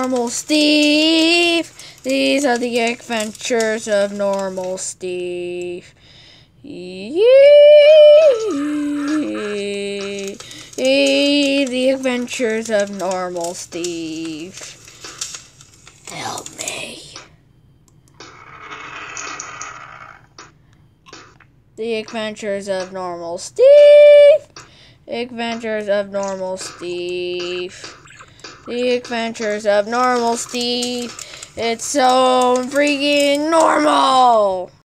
Normle Steve. These are the adventures of Normle Steve. Yee! The adventures of Normle Steve. Help me. The adventures of Normle Steve. Adventures of Normle Steve. The adventures of Normle Steve. It's so freaking normal!